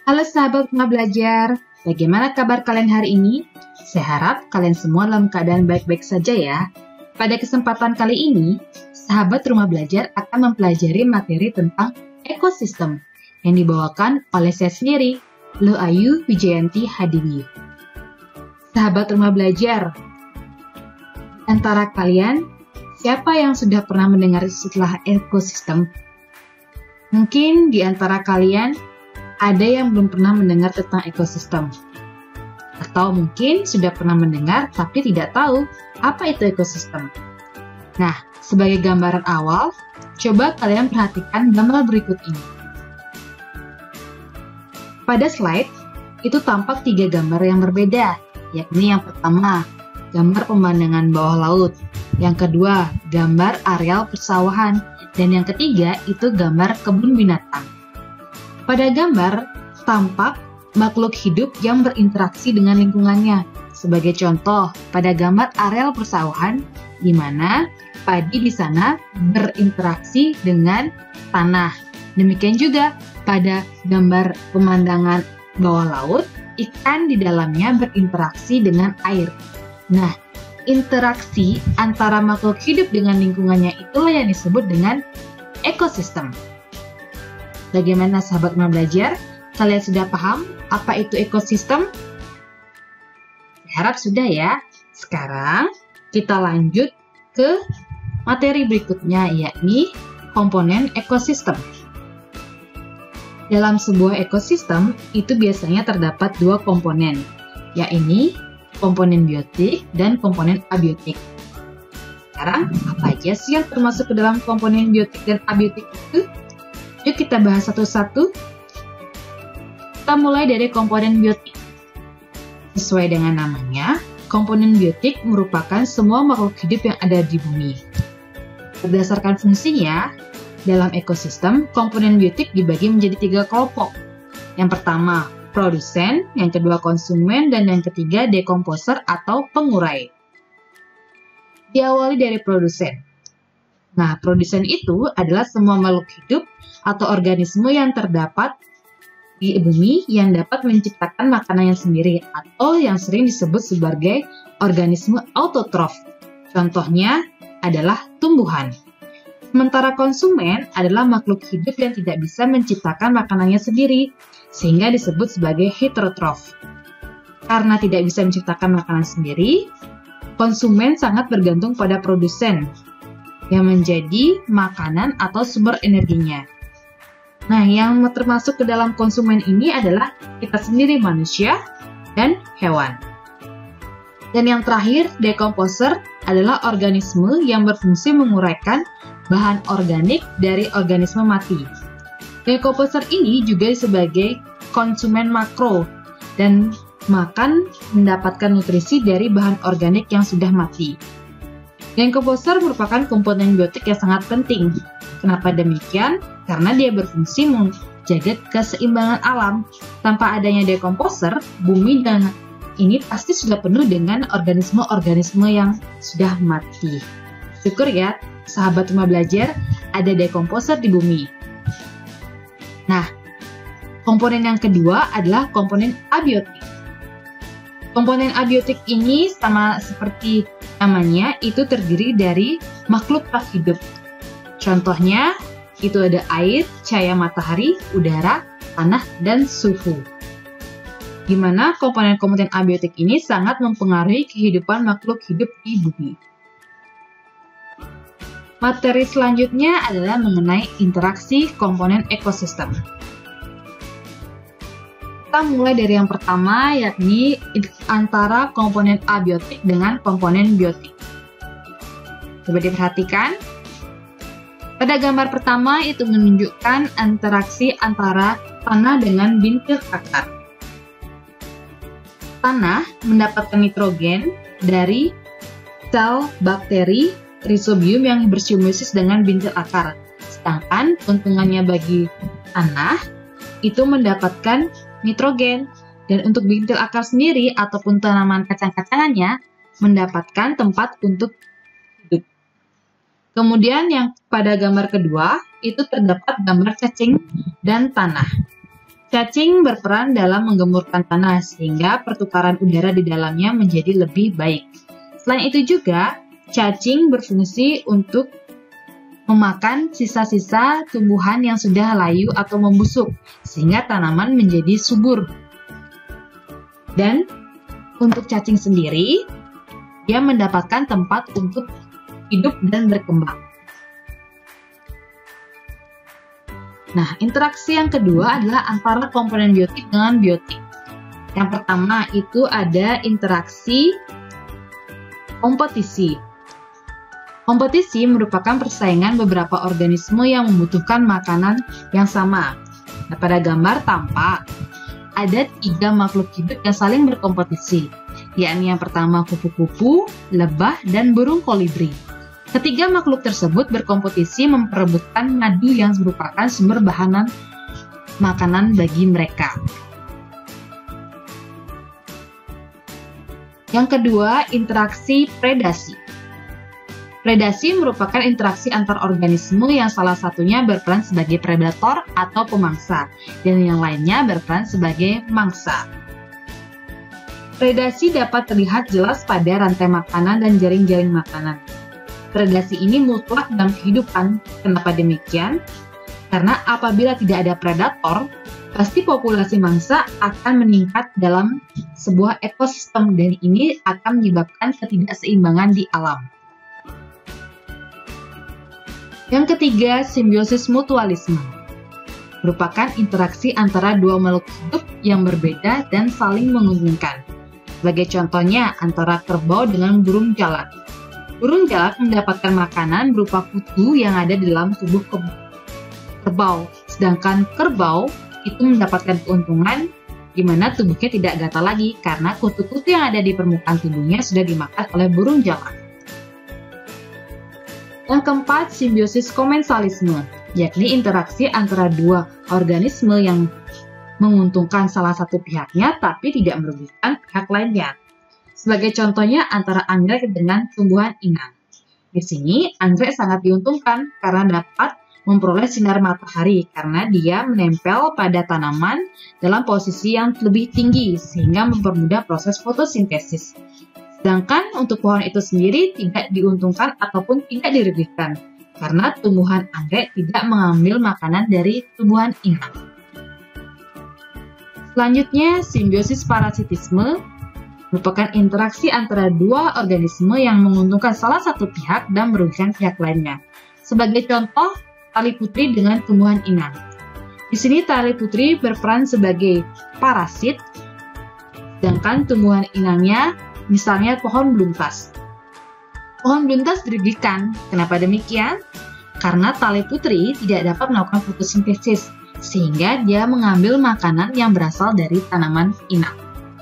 Halo sahabat Rumah Belajar, bagaimana kabar kalian hari ini? Saya harap kalian semua dalam keadaan baik-baik saja ya. Pada kesempatan kali ini, sahabat Rumah Belajar akan mempelajari materi tentang ekosistem yang dibawakan oleh saya sendiri, Lu Ayu Wijayanti Hadiwi. Sahabat Rumah Belajar, antara kalian, siapa yang sudah pernah mendengar istilah ekosistem? Mungkin di antara kalian ada yang belum pernah mendengar tentang ekosistem. Atau mungkin sudah pernah mendengar tapi tidak tahu apa itu ekosistem. Nah, sebagai gambaran awal, coba kalian perhatikan gambar berikut ini. Pada slide, itu tampak 3 gambar yang berbeda, yakni yang pertama, gambar pemandangan bawah laut. Yang kedua, gambar areal persawahan. Dan yang ketiga, itu gambar kebun binatang. Pada gambar, tampak makhluk hidup yang berinteraksi dengan lingkungannya. Sebagai contoh, pada gambar areal persawahan, di mana padi di sana berinteraksi dengan tanah. Demikian juga pada gambar pemandangan bawah laut, ikan di dalamnya berinteraksi dengan air. Nah, interaksi antara makhluk hidup dengan lingkungannya itulah yang disebut dengan ekosistem. Bagaimana sahabat Rumah Belajar? Kalian sudah paham apa itu ekosistem? Saya harap sudah ya. Sekarang kita lanjut ke materi berikutnya, yakni komponen ekosistem. Dalam sebuah ekosistem, itu biasanya terdapat 2 komponen, yakni komponen biotik dan komponen abiotik. Sekarang, apa aja sih yang termasuk ke dalam komponen biotik dan abiotik itu? Yuk kita bahas satu-satu. Kita mulai dari komponen biotik. Sesuai dengan namanya, komponen biotik merupakan semua makhluk hidup yang ada di bumi. Berdasarkan fungsinya, dalam ekosistem, komponen biotik dibagi menjadi 3 kelompok. Yang pertama, produsen, yang kedua konsumen, dan yang ketiga dekomposer atau pengurai. Diawali dari produsen. Nah, produsen itu adalah semua makhluk hidup atau organisme yang terdapat di bumi yang dapat menciptakan makanannya sendiri atau yang sering disebut sebagai organisme autotrof. Contohnya adalah tumbuhan. Sementara konsumen adalah makhluk hidup yang tidak bisa menciptakan makanannya sendiri, sehingga disebut sebagai heterotrof. Karena tidak bisa menciptakan makanan sendiri, konsumen sangat bergantung pada produsen, yang menjadi makanan atau sumber energinya. Nah, yang termasuk ke dalam konsumen ini adalah kita sendiri manusia dan hewan. Dan yang terakhir, dekomposer adalah organisme yang berfungsi menguraikan bahan organik dari organisme mati. Dekomposer ini juga sebagai konsumen makro dan makan mendapatkan nutrisi dari bahan organik yang sudah mati. Dekomposer merupakan komponen biotik yang sangat penting. Kenapa demikian? Karena dia berfungsi menjaga keseimbangan alam. Tanpa adanya dekomposer, bumi dan ini pasti sudah penuh dengan organisme-organisme yang sudah mati. Syukur ya, sahabat Rumah Belajar, ada dekomposer di bumi. Nah, komponen yang kedua adalah komponen abiotik. Komponen abiotik ini sama seperti namanya, itu terdiri dari makhluk tak hidup. Contohnya, itu ada air, cahaya matahari, udara, tanah, dan suhu. Di mana komponen-komponen abiotik ini sangat mempengaruhi kehidupan makhluk hidup di bumi. Materi selanjutnya adalah mengenai interaksi komponen ekosistem. Kita mulai dari yang pertama, yakni antara komponen abiotik dengan komponen biotik. Coba diperhatikan. Pada gambar pertama itu menunjukkan interaksi antara tanah dengan bintil akar. Tanah mendapatkan nitrogen dari sel bakteri Rhizobium yang bersimbiosis dengan bintil akar. Sedangkan keuntungannya bagi tanah itu mendapatkan nitrogen. Dan untuk bintil akar sendiri ataupun tanaman kacang-kacangannya mendapatkan tempat untuk hidup. Kemudian yang pada gambar kedua itu terdapat gambar cacing dan tanah. Cacing berperan dalam menggemburkan tanah sehingga pertukaran udara di dalamnya menjadi lebih baik. Selain itu juga, cacing berfungsi untuk memakan sisa-sisa tumbuhan yang sudah layu atau membusuk sehingga tanaman menjadi subur. Dan untuk cacing sendiri, dia mendapatkan tempat untuk hidup dan berkembang. Nah, interaksi yang kedua adalah antara komponen biotik dengan biotik. Yang pertama itu ada interaksi kompetisi. Kompetisi merupakan persaingan beberapa organisme yang membutuhkan makanan yang sama. Nah, pada gambar tampak ada 3 makhluk hidup yang saling berkompetisi, yakni yang pertama kupu-kupu, lebah, dan burung kolibri. Ketiga makhluk tersebut berkompetisi memperebutkan madu yang merupakan sumber bahan makanan bagi mereka. Yang kedua, interaksi predasi. Predasi merupakan interaksi antar organisme yang salah satunya berperan sebagai predator atau pemangsa, dan yang lainnya berperan sebagai mangsa. Predasi dapat terlihat jelas pada rantai makanan dan jaring-jaring makanan. Predasi ini mutlak dalam kehidupan. Kenapa demikian? Karena apabila tidak ada predator, pasti populasi mangsa akan meningkat dalam sebuah ekosistem dan ini akan menyebabkan ketidakseimbangan di alam. Yang ketiga, simbiosis mutualisme. Merupakan interaksi antara dua makhluk hidup yang berbeda dan saling menguntungkan. Sebagai contohnya, antara kerbau dengan burung jalak. Burung jalak mendapatkan makanan berupa kutu yang ada di dalam tubuh kerbau, sedangkan kerbau itu mendapatkan keuntungan di mana tubuhnya tidak gatal lagi karena kutu-kutu yang ada di permukaan tubuhnya sudah dimakan oleh burung jalak. Yang keempat, simbiosis komensalisme, yakni interaksi antara dua organisme yang menguntungkan salah satu pihaknya tapi tidak merugikan pihak lainnya. Sebagai contohnya antara anggrek dengan tumbuhan inang. Di sini, anggrek sangat diuntungkan karena dapat memperoleh sinar matahari karena dia menempel pada tanaman dalam posisi yang lebih tinggi sehingga mempermudah proses fotosintesis. Sedangkan untuk pohon itu sendiri tidak diuntungkan ataupun tidak dirugikan karena tumbuhan anggrek tidak mengambil makanan dari tumbuhan inang. Selanjutnya, simbiosis parasitisme merupakan interaksi antara dua organisme yang menguntungkan salah satu pihak dan merugikan pihak lainnya. Sebagai contoh, tali putri dengan tumbuhan inang. Di sini tali putri berperan sebagai parasit, sedangkan tumbuhan inangnya misalnya pohon beluntas. Pohon beluntas dirugikan. Kenapa demikian? Karena tali putri tidak dapat melakukan fotosintesis, sehingga dia mengambil makanan yang berasal dari tanaman inang.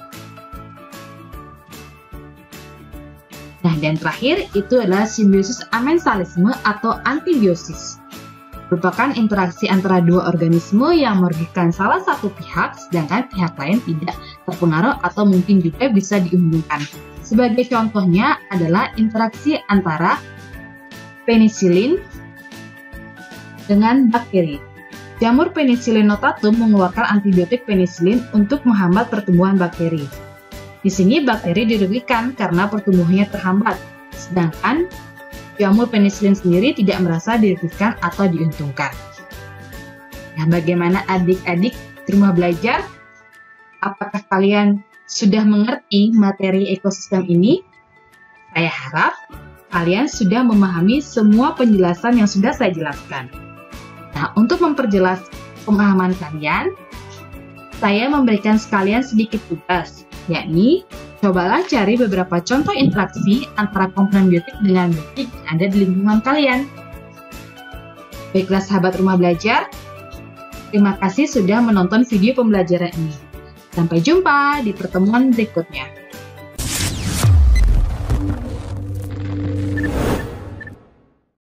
Nah, dan terakhir itu adalah simbiosis amensalisme atau antibiosis. Merupakan interaksi antara dua organisme yang merugikan salah satu pihak, sedangkan pihak lain tidak terpengaruh atau mungkin juga bisa diuntungkan. Sebagai contohnya adalah interaksi antara penisilin dengan bakteri. Jamur Penicillium notatum mengeluarkan antibiotik penisilin untuk menghambat pertumbuhan bakteri. Di sini bakteri dirugikan karena pertumbuhannya terhambat, sedangkan jamur penisilin sendiri tidak merasa dirugikan atau diuntungkan. Nah, bagaimana adik-adik di rumah belajar? Apakah kalian sudah mengerti materi ekosistem ini? Saya harap kalian sudah memahami semua penjelasan yang sudah saya jelaskan. Nah, untuk memperjelas pemahaman kalian, saya memberikan sekalian sedikit tugas, yakni cobalah cari beberapa contoh interaksi antara komponen biotik dengan biotik yang ada di lingkungan kalian. Baiklah sahabat rumah belajar, terima kasih sudah menonton video pembelajaran ini. Sampai jumpa di pertemuan berikutnya.